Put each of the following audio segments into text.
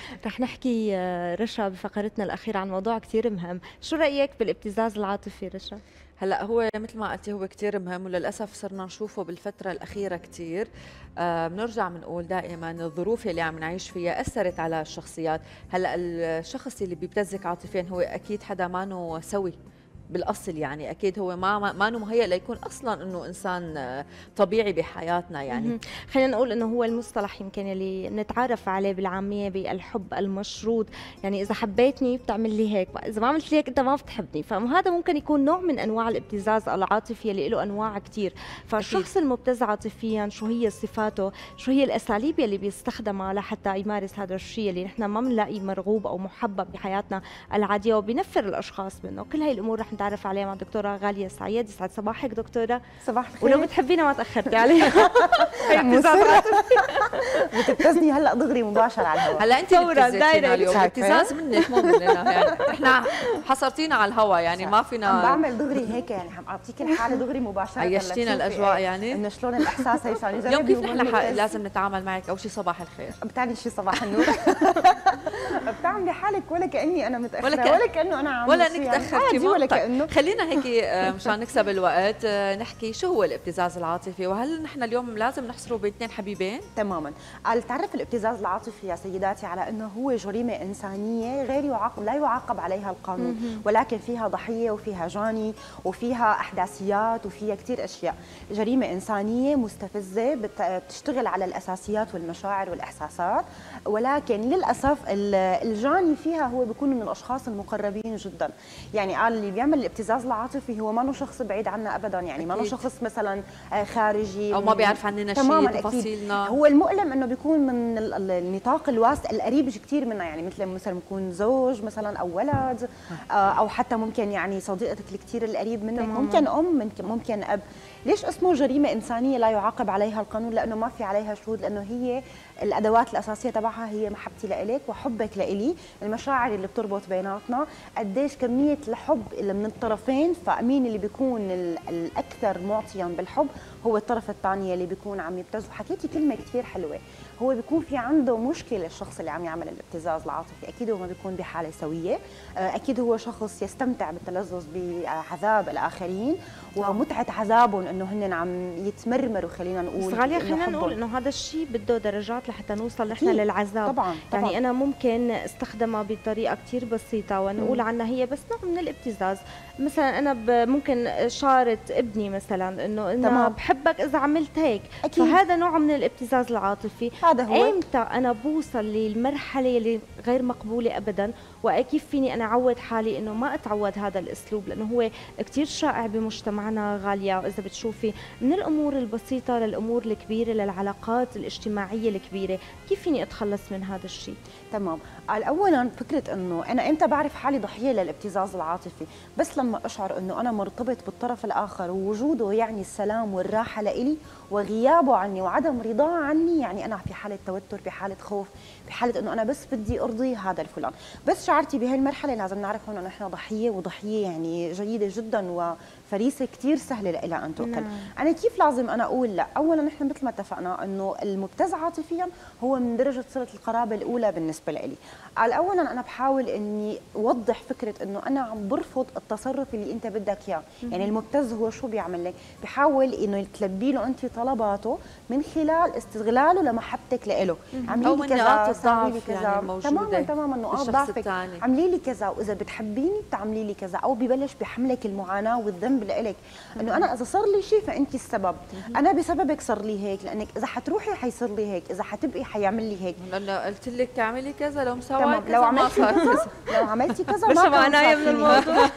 رح نحكي رشا بفقرتنا الأخيرة عن موضوع كتير مهم. شو رأيك بالابتزاز العاطفي رشا؟ هلا هو مثل ما قلتي هو كتير مهم، وللاسف صرنا نشوفه بالفتره الاخيره كتير. بنرجع بنقول دائما الظروف اللي عم نعيش فيها اثرت على الشخصيات. هلا الشخص اللي بيبتزك عاطفيا هو اكيد حدا مانو سوي بالاصل، يعني اكيد هو ما مهيأ ليكون اصلا انه انسان طبيعي بحياتنا يعني. خلينا نقول انه هو المصطلح يمكن اللي نتعرف عليه بالعاميه بالحب المشروط، يعني اذا حبيتني بتعمل لي هيك، اذا ما عملت لي هيك انت ما بتحبني، فهذا ممكن يكون نوع من انواع الابتزاز العاطفي اللي له انواع كثير. فالشخص المبتز عاطفيا شو هي صفاته، شو هي الاساليب اللي بيستخدمها لحتى يمارس هذا الشيء اللي نحن ما بنلاقيه مرغوب او محبب بحياتنا العاديه، وبينفر الاشخاص منه. كل هاي الامور رح نتعرف عليها مع الدكتوره غاليه سعيد. يسعد صباحك دكتوره. صباح الخير. ولو بتحبينا ما تاخرتي عليها. بتبتزني هلا دغري مباشر على الهواء. هلا انت اللي بتبتزينا اليوم، ابتزاز منك مو مننا يعني. احنا حصرتينا على الهواء يعني ما فينا. عم بعمل دغري هيك يعني عم اعطيك الحاله دغري مباشره. عيشتينا الاجواء يعني انه شلون الاحساس هي صار اليوم. كيف نحن لازم نتعامل معك؟ اول شيء صباح الخير. بتعني شي صباح النور. بتعملي حالك ولا كاني انا متاخره ولا كانه انا عم ولا انك تاخرتي ولا كانه. خلينا هيك مشان نكسب الوقت نحكي شو هو الابتزاز العاطفي، وهل نحن اليوم لازم نحصره باثنين حبيبين؟ تماما. تعرف الابتزاز العاطفي يا سيداتي على انه هو جريمه انسانيه غير يعاقب، لا يعاقب عليها القانون، ولكن فيها ضحيه وفيها جاني وفيها احداثيات وفيها كثير اشياء. جريمه انسانيه مستفزه بتشتغل على الاساسيات والمشاعر والاحساسات، ولكن للاسف الجاني فيها هو بيكون من الاشخاص المقربين جدا. يعني قال اللي بيعمل الابتزاز العاطفي هو ما شخص بعيد عنا ابدا، يعني ما شخص مثلا خارجي او ما بيعرف عننا شيء تفاصيلنا. هو المؤلم انه بيكون من النطاق الواسع القريب كثير منا، يعني مثلا بيكون زوج مثلا او ولد، او حتى ممكن يعني صديقتك الكثير القريب منك، ممكن ام، ممكن اب. ليش اسمه جريمه انسانيه لا يعاقب عليها القانون؟ لانه ما في عليها شهود، لانه هي الادوات الاساسيه تبعها هي محبتي لإلك وحبك لإلي، المشاعر اللي بتربط بيناتنا، قديش كميه الحب اللي من الطرفين. فمين اللي بيكون الاكثر معطيا بالحب؟ هو الطرف الثاني اللي بيكون عم يبتز. وحكيتي كلمه كثير حلوه، هو بيكون في عنده مشكله الشخص اللي عم يعمل الابتزاز العاطفي. اكيد هو ما بيكون بحاله سويه، اكيد هو شخص يستمتع بالتلذذ بعذاب الاخرين ومتعه عذابهم، انه هن عم يتمرمروا. خلينا نقول بس غالية خلينا نقول انه هذا الشيء بده درجات لحتى نوصل نحن للعذاب. طبعا يعني انا ممكن استخدمها بطريقه كثير بسيطه ونقول عنها هي بس نوع من الابتزاز. مثلا انا ممكن شارط ابني مثلا انه انا بحبك اذا عملت هيك، أكيد. فهذا نوع من الابتزاز العاطفي. هذا هو. ايمتى انا بوصل للمرحله اللي غير مقبوله ابدا، وكيف فيني انا اعود حالي انه ما اتعود هذا الاسلوب، لانه هو كثير شائع بمجتمعنا غاليه. واذا بتشوفي من الامور البسيطه للامور الكبيره للعلاقات الاجتماعيه الكبيره، كيف فيني اتخلص من هذا الشيء؟ تمام. اولا فكره انه انا امتى بعرف حالي ضحيه للابتزاز العاطفي؟ بس لما اشعر انه انا مرتبط بالطرف الاخر ووجوده يعني السلام والراحه لإلي، وغيابه عني وعدم رضاه عني، يعني انا في حاله توتر، بحاله خوف، بحاله انه انا بس بدي ارضي هذا الفلان. بس شعرتي بهي المرحله لازم نعرف انه نحن ضحيه، وضحيه يعني جيده جدا وفريسه كثير سهله لها ان تؤكل. انا كيف لازم انا اقول لا؟ اولا نحن مثل ما اتفقنا انه المبتز عاطفيا هو من درجه صله القرابه الاولى بالنسبه لي. اولا انا بحاول اني اوضح فكره انه انا عم برفض التصرف اللي انت بدك اياه. يعني المبتز هو شو بيعمل لك؟ بحاول انه تلبي له انت طلباته من خلال استغلاله لمحبتك له. عملي لي كذا، سوي لي كذا، يعني تماما نقاط ضعفك، عملي لي كذا، واذا بتحبيني بتعملي لي كذا. او ببلش بحملك المعاناه والذنب لإلك، انه انا اذا صار لي شيء فانت السبب، انا بسببك صار لي هيك، لانك اذا حتروحي حيصير لي هيك، اذا حتبقي حيعمل لي هيك. لانه قلت لك تعملي كذا، لو مسوي كذا لو عملتي كذا لو عملتي كذا ما معناه من الموضوع.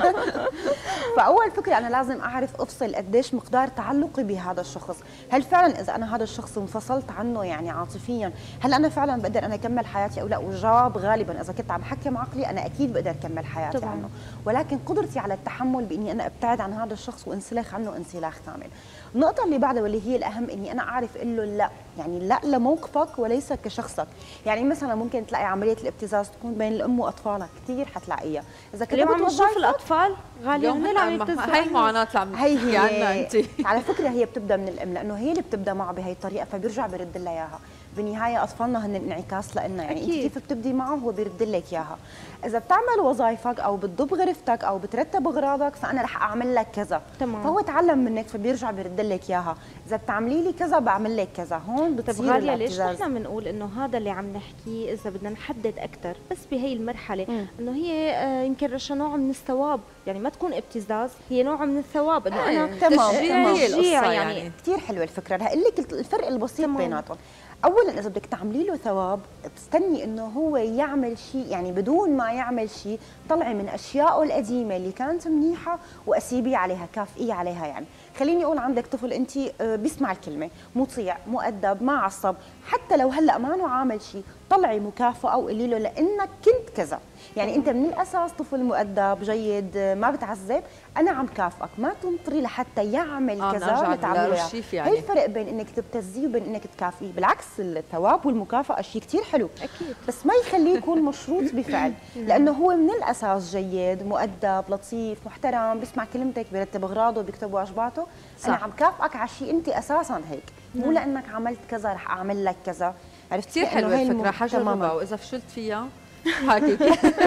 فاول فكره انا لازم اعرف افصل قديش مقدار تعلقي بهذا الشخص. هل فعلا اذا انا هذا الشخص انفصلت عنه يعني عاطفيا، هل انا فعلا بقدر انا اكمل حياتي او لا؟ وجواب غالبا اذا كنت عم حكم عقلي انا اكيد بقدر اكمل حياتي طبعا عنه، ولكن قدرتي على التحمل باني انا ابتعد عن هذا الشخص وانسلخ عنه انسلاخ كامل. النقطة اللي بعدها واللي هي الأهم إني أنا أعرف إقول له لا، يعني لا لموقفك وليس كشخصك. يعني مثلا ممكن تلاقي عملية الابتزاز تكون بين الأم وأطفالها، كتير حتلاقيها. إذا كنت عم توظف الأطفال غالية هن عم يبتزوا. هي المعاناة اللي عم تحكي عنها أنت. على فكرة هي بتبدأ من الأم، لأنه هي اللي بتبدأ معه بهي الطريقة، فبيرجع بيرد لها إياها. بالنهايه اطفالنا هن انعكاس لنا، يعني انت أكيد. كيف بتبدي معه هو بيرد لك اياها. اذا بتعمل وظائفك او بتضب غرفتك او بترتب اغراضك فانا رح اعمل لك كذا، تمام. فهو تعلم منك فبيرجع بيرد لك اياها. اذا بتعملي لي كذا بعمل لك كذا، هون طب بتصير غالية ليش الابتزاز. نحن بنقول انه هذا اللي عم نحكيه اذا بدنا نحدد اكثر بس بهي المرحلة انه هي يمكن رشا نوع من الثواب، يعني ما تكون ابتزاز، هي نوع من الثواب انه انا تمام. تشجيع هي تشجيع القصة يعني. يعني. كثير حلوه الفكره، رح اقول لك الفرق البسيط تمام. بيناتهم. اولا اذا بدك تعملي له ثواب بتستني انه هو يعمل شيء، يعني بدون ما يعمل شيء طلعي من اشيائه القديمه اللي كانت منيحه واسيبيه عليها، كافئيه عليها. يعني خليني اقول عندك طفل انت بيسمع الكلمه، مطيع، مؤدب، ما عصب، حتى لو هلا ما عامل شيء طلعي مكافاه وقولي له لانك كنت كذا. يعني انت من الاساس طفل مؤدب جيد ما بتعذب، انا عم كافئك، ما تنطري لحتى يعمل كذا نرجع لتعملي للرشيف يعني. هي الفرق بين انك تبتزيه وبين انك تكافئيه. بالعكس الثواب والمكافاه شيء كثير حلو، اكيد بس ما يخليه يكون مشروط بفعل، لانه هو من الاساس جيد، مؤدب، لطيف، محترم، بيسمع كلمتك، بيرتب اغراضه، بيكتب واجباته. انا عم كافئك على شيء انت اساسا هيك، مو لانك عملت كذا رح اعمل لك كذا. عرفتي كثير حلوه الفكره، حجربها واذا فشلت فيها حاكي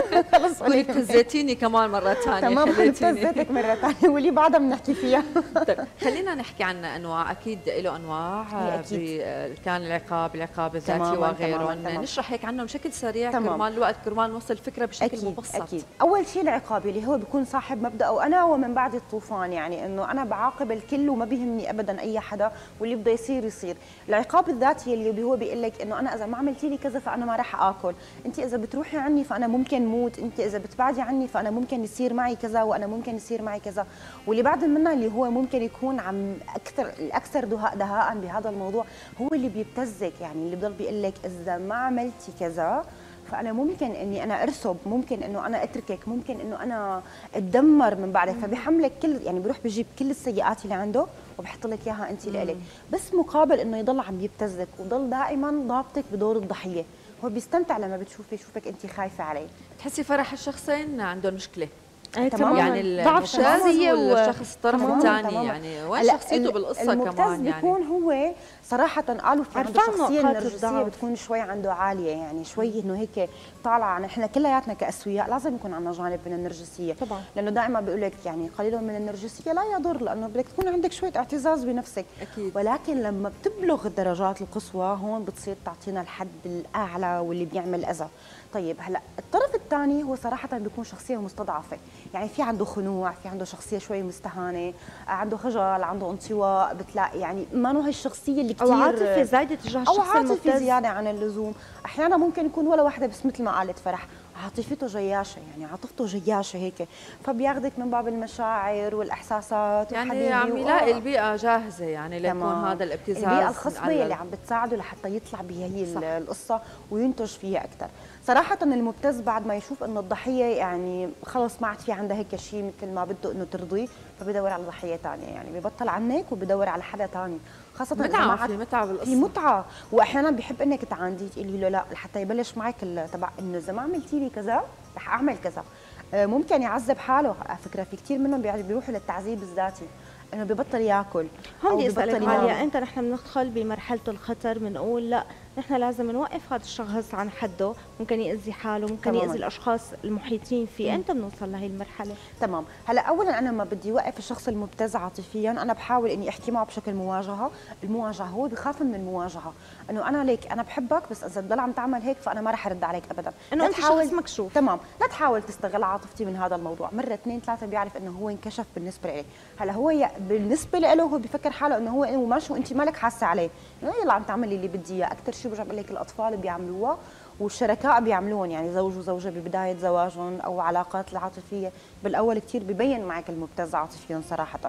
خلص قولي بتزيتيني كمان مره ثانيه. تمام، خليتيني بتزيتك مره ثانيه واللي بعدها بنحكي فيها. طيب خلينا نحكي عن انواع، اكيد له انواع، أكيد. كان العقاب الذاتي تمام. وغيرهم. نشرح هيك عنهم بشكل سريع تمام. كرمال الوقت، كرمال نوصل الفكره بشكل أكيد مبسط. اكيد. اول شيء العقابي اللي هو بيكون صاحب مبدا وانا ومن بعد الطوفان، يعني انه انا بعاقب الكل وما بيهمني ابدا اي حدا واللي بده يصير يصير. العقاب الذاتي اللي هو بيقول لك انه انا اذا ما عملتي لي كذا فانا ما راح اكل، انت اذا بتروحي عني فانا ممكن موت، انت اذا بتبعدي عني فانا ممكن يصير معي كذا وانا ممكن يصير معي كذا. واللي بعد منها اللي هو ممكن يكون عم الاكثر دهاء بهذا الموضوع هو اللي بيبتزك، يعني اللي بضل بيقول لك اذا ما عملتي كذا فانا ممكن اني انا ارسب، ممكن انه انا اتركك، ممكن انه انا اتدمر من بعدك. فبيحملك كل، يعني بيروح بيجيب كل السيئات اللي عنده وبحط لك اياها انت لإلك، بس مقابل انه يضل عم يبتزك وضل دائما ضابطك بدور الضحيه. هو بيستمتع لما يشوفك انت خايفه عليه. تحسي فرح الشخصين عندهم مشكله، تمام. يعني ضعف المبتز شخصية والشخص الطرف تمام. الثاني، تمام. يعني وين شخصيته بالقصه كمان؟ يعني بيكون هو صراحه قالوا في عنده عرفان شخصيه نقاط نرجسيه الضعف. بتكون شوي عنده عاليه، يعني شوي انه هيك طالعه. نحن كلياتنا كاسوياء لازم يكون عندنا جانب من النرجسيه طبعا، لانه دائما بيقول لك يعني قليل من النرجسيه لا يضر، لانه بدك تكون عندك شويه اعتزاز بنفسك. اكيد. ولكن لما بتبلغ الدرجات القصوى هون بتصير تعطينا الحد الاعلى واللي بيعمل اذى. طيب هلا الطرف الثاني هو صراحه بيكون شخصيه مستضعفه، يعني في عنده خنوع، في عنده شخصيه شوي مستهانه، عنده خجل، عنده انطواء، بتلاقي يعني ما هو هالشخصيه اللي كثير او عاطفه زايده تجاه او الشخص عاطفه المبتز. زياده عن اللزوم. احيانا ممكن يكون ولا واحده بس مثل ما قالت فرح عاطفته جياشه، يعني عاطفته جياشه هيك، فبياخذك من باب المشاعر والاحساسات يعني عم يلاقي البيئه جاهزه يعني ليكون هذا الابتزاز، البيئه الخصبه اللي عم بتساعده لحتى يطلع بهي القصه وينتج فيها اكثر. صراحه المبتز بعد ما يشوف انه الضحيه يعني خلص ما عاد في عندها هيك شيء مثل ما بده انه ترضيه، فبدور على ضحيه ثانيه، يعني ببطل عنك وبدور على حدا ثاني. خاصة متعة، في متعة بالقصة، في متعة، واحيانا بحب انك تعانديه تقولي له لا لحتى يبلش معك تبع انه اذا ما عملتي لي كذا رح اعمل كذا. ممكن يعذب حاله، على فكرة في كثير منهم بيروحوا للتعذيب الذاتي، انه ببطل ياكل. هون بدي اسالك عالية، امتى نحن بندخل بمرحلة الخطر بنقول لا نحن لازم نوقف هذا الشخص عن حده، ممكن يأذي حاله، ممكن يأذي الاشخاص المحيطين فيه، امتى بنوصل لهي المرحلة؟ تمام. هلا اولا انا لما بدي اوقف الشخص المبتز عاطفيا انا بحاول اني احكي معه بشكل المواجهه هو بخاف من المواجهه، انه انا ليك انا بحبك بس اذا تضل عم تعمل هيك فانا ما رح ارد عليك ابدا، انه انت شخص مكشوف. تمام، لا تحاول تستغل عاطفتي من هذا الموضوع، مره اثنين ثلاثه بيعرف انه هو انكشف بالنسبه لي. هلا هو بالنسبه له هو بفكر حاله انه هو ماشي وانت مالك حاسه عليه، يلا عم تعملي اللي بدي اياه. اكثر شيء برجع بقول لك الاطفال بيعملوها والشركاء بيعملوهم، يعني زوج وزوجه ببدايه زواجهم او علاقات العاطفيه بالاول كثير ببين معك المبتز عاطفيا صراحه.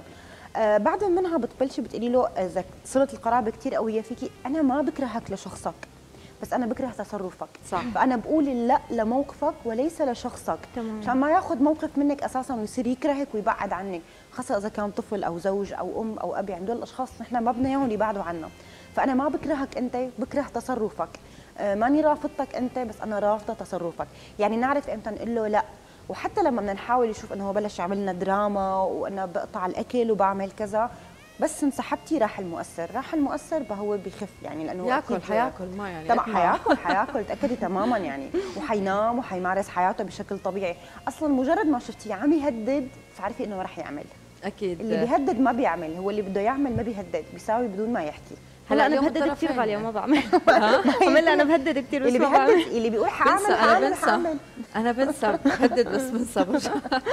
بعد منها بتبلشي بتقولي له اذا صله القرابه كثير قويه فيكي انا ما بكرهك لشخصك بس انا بكره تصرفك، صح. فانا بقول لا لموقفك وليس لشخصك، عشان ما ياخذ موقف منك اساسا ويصير يكرهك ويبعد عنك، خاصه اذا كان طفل او زوج او ام او ابي، عند الاشخاص نحن ما بدنا اياهم يبعدوا عنا. فانا ما بكرهك انت، بكره تصرفك، ماني رافضتك انت بس انا رافضه تصرفك، يعني نعرف امتى نقول له لا. وحتى لما بدنا نحاول يشوف انه هو بلش يعمل لنا دراما وانا بقطع الاكل وبعمل كذا، بس انسحبتي راح المؤثر، راح المؤثر فهو بخف يعني، لانه ياكل حياكل ما يعني طبعا حياكل تاكدي تماما يعني، وحينام وحيمارس حياته بشكل طبيعي. اصلا مجرد ما شفتيه عم يهدد فعرفي انه ما رح يعمل. اكيد اللي بيهدد ما بيعمل، هو اللي بده يعمل ما بيهدد، بيساوي بدون ما يحكي. هلا انا بهدد كثير غاليه ما بعمل. لا انا بهدد كثير بس اللي ما بعمل. بيهدد اللي بيقول حاعمل انا بنسى بهدد بس بنسى برجع.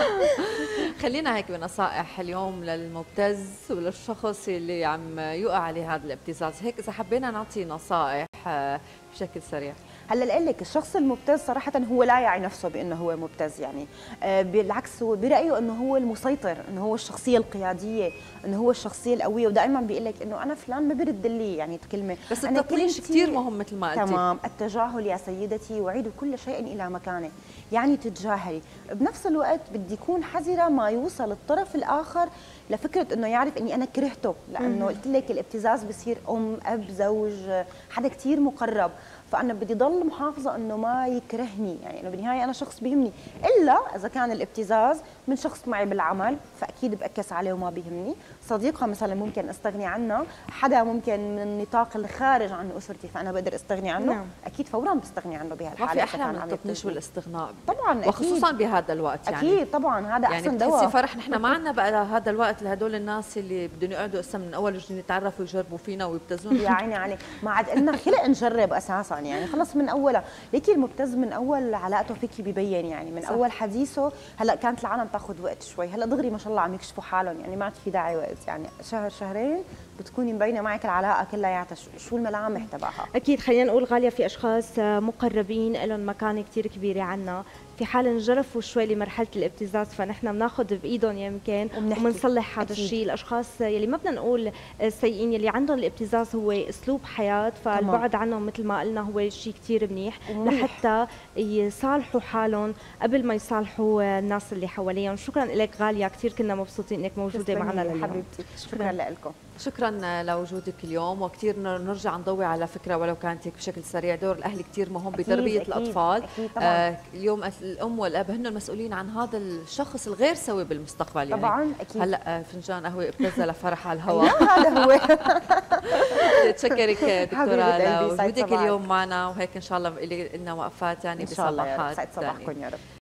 خلينا هيك بنصائح اليوم للمبتز وللشخص اللي عم يقع عليه هذا الابتزاز، هيك اذا حبينا نعطي نصائح بشكل سريع. هلا لقول لك الشخص المبتز صراحه هو لا يعي نفسه بانه هو مبتز يعني، بالعكس هو برايه انه هو المسيطر، انه هو الشخصيه القياديه، انه هو الشخصيه القويه، ودائما بيقول لك انه انا فلان ما برد لي يعني كلمه. بس التطنيش كثير مهم مثل ما قلتي. تمام، التجاهل يا سيدتي، وعيدوا كل شيء الى مكانه، يعني تتجاهلي، بنفس الوقت بدي يكون حذره ما يوصل الطرف الاخر لفكره انه يعرف اني انا كرهته، لانه قلت لك الابتزاز بصير ام، اب، زوج، حدا كثير مقرب، فانا بدي ضل محافظه انه ما يكرهني، يعني انه بالنهايه انا شخص بيهمني، الا اذا كان الابتزاز من شخص معي بالعمل فاكيد بأكس عليه وما بيهمني، صديقه مثلا ممكن استغني عنها، حدا ممكن من النطاق الخارج عن اسرتي فانا بقدر استغني عنه. نعم. اكيد فورا بستغني عنه بهالحاله. ما في احلى من التطنيش والاستغناء طبعا أكيد. وخصوصا بهذا الوقت يعني. اكيد طبعا هذا احسن دواء. يعني فرح نحن ما عندنا بقى هذا الوقت لهدول الناس اللي بدهم يقعدوا اسا من اول وجديد يتعرفوا ويجربوا فينا ويبتزون. يا عيني عليك، ما عاد قلنا خلق نجرب اساسا يعني، خلص من اولها، ليكي المبتز من اول علاقته فيكي ببين يعني، من صح. اول حديثه، هلا كانت العالم تاخذ وقت شوي، هلا دغري ما شاء الله عم يكشفوا حالهم يعني، ما عاد في داعي وقت يعني، شهر شهرين بتكوني مبينه معك العلاقه كلياتها شو الملامح تبعها. اكيد خلينا نقول غاليه في اشخاص مقربين لهم مكانه كثير كبيره عنا، في حال انجرفوا شوي لمرحله الابتزاز فنحن بناخذ بايدهم يمكن وبنصلح هذا الشيء. الاشخاص يلي ما بدنا نقول سيئين، يلي عندهم الابتزاز هو اسلوب حياه، فالبعد عنهم مثل ما قلنا هو شيء كثير منيح لحتى يصالحوا حالهم قبل ما يصالحوا الناس اللي حواليهم. شكرا لك غاليه، كثير كنا مبسوطين انك موجوده معنا اليوم حبيبتي. شكرا لكم. شكرا لوجودك اليوم، وكثير نرجع نضوي على فكره ولو كانت هيك بشكل سريع، دور الاهل كثير مهم بتربيه الاطفال. أكيد طبعاً. اليوم الام والاب هن المسؤولين عن هذا الشخص الغير سوي بالمستقبل يعني. طبعا اكيد. هلا فنجان قهوه ابتزه لفرح على الهواء. هذا هو. بتشكرك دكتوره لوجودك اليوم معنا، وهيك ان شاء الله لنا وقفات يعني ان شاء الله. بصباحات يسعد صباحكم يا رب.